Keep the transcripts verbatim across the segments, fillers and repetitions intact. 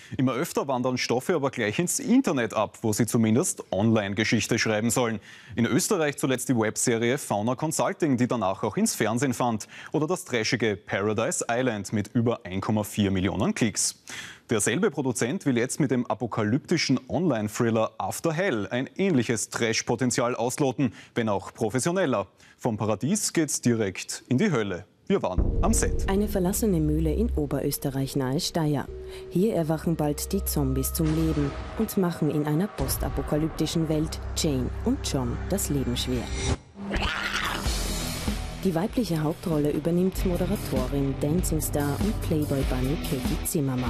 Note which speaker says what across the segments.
Speaker 1: Immer öfter wandern Stoffe aber gleich ins Internet ab, wo sie zumindest Online-Geschichte schreiben sollen. In Österreich zuletzt die Webserie Fauna Consulting, die danach auch ins Fernsehen fand. Oder das trashige Paradise Island mit über ein Komma vier Millionen Klicks. Derselbe Produzent will jetzt mit dem apokalyptischen Online-Thriller After Hell ein ähnliches Trash-Potenzial ausloten, wenn auch professioneller. Vom Paradies geht's direkt in die Hölle. Wir waren am Set.
Speaker 2: Eine verlassene Mühle in Oberösterreich nahe Steyr. Hier erwachen bald die Zombies zum Leben und machen in einer postapokalyptischen Welt Jane und John das Leben schwer. Die weibliche Hauptrolle übernimmt Moderatorin, Dancing Star und Playboy Bunny Katie Zimmermann.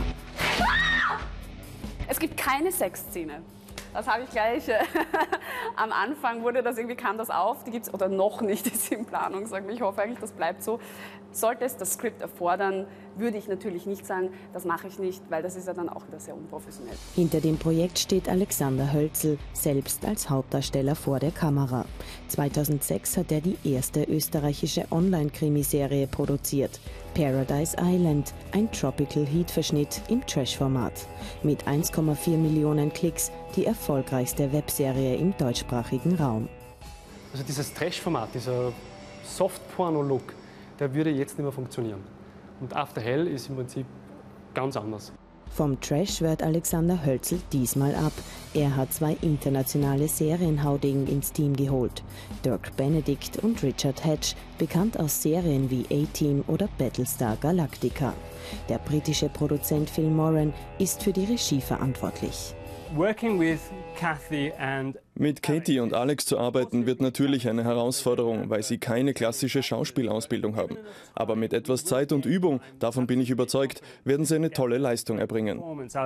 Speaker 3: Es gibt keine Sexszene. Das habe ich gleich, äh, am Anfang wurde das irgendwie, kam das auf, die gibt es oder noch nicht, ist in Planung, sagen wir. Ich hoffe eigentlich, das bleibt so. Sollte es das Skript erfordern, würde ich natürlich nicht sagen, das mache ich nicht, weil das ist ja dann auch wieder sehr unprofessionell.
Speaker 2: Hinter dem Projekt steht Alexander Hölzl, selbst als Hauptdarsteller vor der Kamera. zweitausendsechs hat er die erste österreichische Online-Krimiserie produziert. Paradise Island, ein Tropical-Heat-Verschnitt im Trash-Format. Mit eins Komma vier Millionen Klicks die erfolgreichste Webserie im deutschsprachigen Raum.
Speaker 4: Also dieses Trash-Format, dieser Soft-Porno-Look, der würde jetzt nicht mehr funktionieren. Und After Hell ist im Prinzip ganz anders.
Speaker 2: Vom Trash wird Alexander Hölzl diesmal ab. Er hat zwei internationale Serienhaudegen ins Team geholt. Dirk Benedict und Richard Hatch, bekannt aus Serien wie A-Team oder Battlestar Galactica. Der britische Produzent Phil Moran ist für die Regie verantwortlich.
Speaker 5: Mit Katie und Alex zu arbeiten wird natürlich eine Herausforderung, weil sie keine klassische Schauspielausbildung haben. Aber mit etwas Zeit und Übung, davon bin ich überzeugt, werden sie eine tolle Leistung erbringen.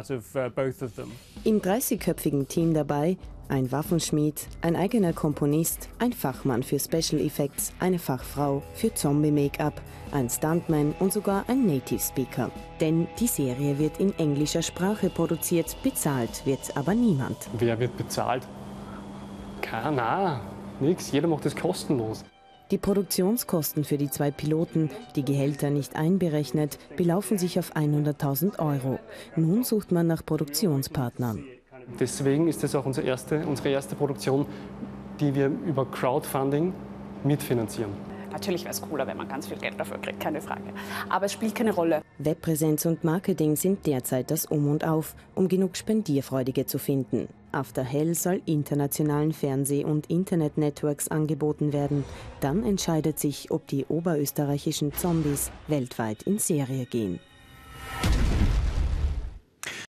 Speaker 2: Im dreißigköpfigen Team dabei ein Waffenschmied, ein eigener Komponist, ein Fachmann für Special Effects, eine Fachfrau für Zombie-Make-up, ein Stuntman und sogar ein Native Speaker. Denn die Serie wird in englischer Sprache produziert, bezahlt wird aber niemand.
Speaker 4: Wer wird bezahlt? Keiner, nix, jeder macht das kostenlos.
Speaker 2: Die Produktionskosten für die zwei Piloten, die Gehälter nicht einberechnet, belaufen sich auf hunderttausend Euro. Nun sucht man nach Produktionspartnern.
Speaker 4: Deswegen ist das auch unsere erste, unsere erste Produktion, die wir über Crowdfunding mitfinanzieren.
Speaker 3: Natürlich wäre es cooler, wenn man ganz viel Geld dafür kriegt, keine Frage. Aber es spielt keine Rolle.
Speaker 2: Webpräsenz und Marketing sind derzeit das Um und Auf, um genug Spendierfreudige zu finden. After Hell soll internationalen Fernseh- und Internet-Networks angeboten werden. Dann entscheidet sich, ob die oberösterreichischen Zombies weltweit in Serie gehen.